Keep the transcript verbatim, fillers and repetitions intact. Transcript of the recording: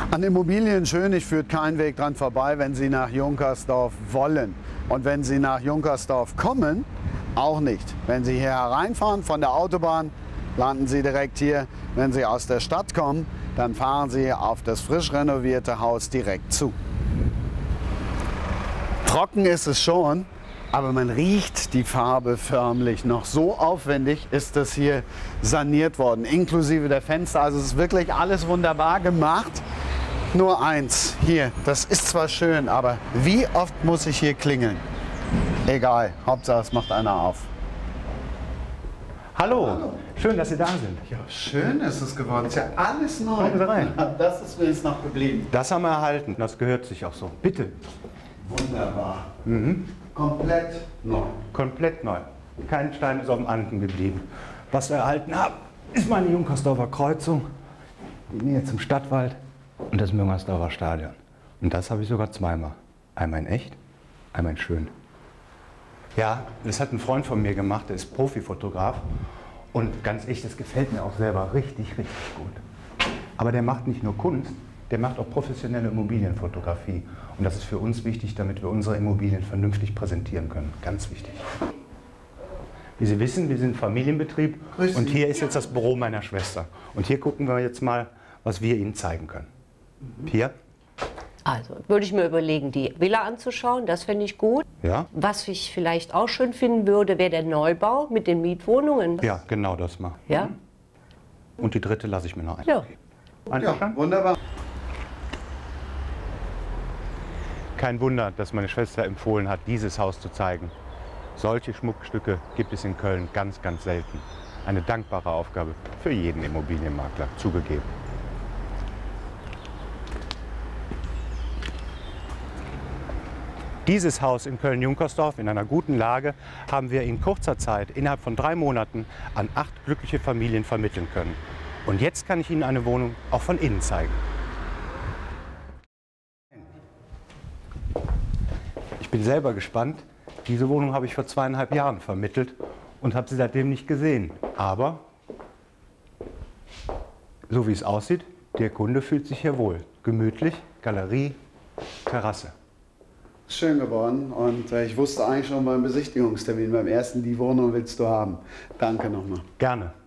An Immobilien Schönig führt kein Weg dran vorbei, wenn Sie nach Junkersdorf wollen. Und wenn Sie nach Junkersdorf kommen, auch nicht. Wenn Sie hier hereinfahren von der Autobahn, landen Sie direkt hier. Wenn Sie aus der Stadt kommen, dann fahren Sie auf das frisch renovierte Haus direkt zu. Trocken ist es schon, aber man riecht die Farbe förmlich noch. So aufwendig ist das hier saniert worden, inklusive der Fenster. Also es ist wirklich alles wunderbar gemacht. Nur eins hier, das ist zwar schön, aber wie oft muss ich hier klingeln? Egal, Hauptsache es macht einer auf. Hallo. Hallo, schön, dass Sie da sind. Ja, schön ist es geworden. Ist ja alles neu. Kommen Sie rein. Das ist mir jetzt noch geblieben. Das haben wir erhalten, das gehört sich auch so. Bitte. Wunderbar. Mhm. Komplett neu. Komplett neu. Kein Stein ist auf dem anderen geblieben. Was wir erhalten haben, ist meine Junkersdorfer Kreuzung, die Nähe zum Stadtwald und das Müngersdorfer Stadion. Und das habe ich sogar zweimal. Einmal in echt, einmal in schön. Ja, das hat ein Freund von mir gemacht, der ist Profifotograf. Und ganz echt, das gefällt mir auch selber richtig, richtig gut. Aber der macht nicht nur Kunst, der macht auch professionelle Immobilienfotografie. Und das ist für uns wichtig, damit wir unsere Immobilien vernünftig präsentieren können. Ganz wichtig. Wie Sie wissen, wir sind Familienbetrieb und hier ist jetzt das Büro meiner Schwester. Und hier gucken wir jetzt mal, was wir Ihnen zeigen können. Hier. Also würde ich mir überlegen, die Villa anzuschauen, das fände ich gut. Ja. Was ich vielleicht auch schön finden würde, wäre der Neubau mit den Mietwohnungen. Ja, genau das mal. Ja? Und die dritte lasse ich mir noch ein. Ja. Ja, wunderbar. Kein Wunder, dass meine Schwester empfohlen hat, dieses Haus zu zeigen. Solche Schmuckstücke gibt es in Köln ganz, ganz selten. Eine dankbare Aufgabe für jeden Immobilienmakler, zugegeben. Dieses Haus in Köln-Junkersdorf in einer guten Lage haben wir in kurzer Zeit, innerhalb von drei Monaten, an acht glückliche Familien vermitteln können. Und jetzt kann ich Ihnen eine Wohnung auch von innen zeigen. Ich bin selber gespannt. Diese Wohnung habe ich vor zweieinhalb Jahren vermittelt und habe sie seitdem nicht gesehen. Aber, so wie es aussieht, der Kunde fühlt sich hier wohl. Gemütlich, Galerie, Terrasse. Schön geworden und äh, ich wusste eigentlich schon beim Besichtigungstermin, beim ersten, die Wohnung willst du haben. Danke nochmal. Gerne.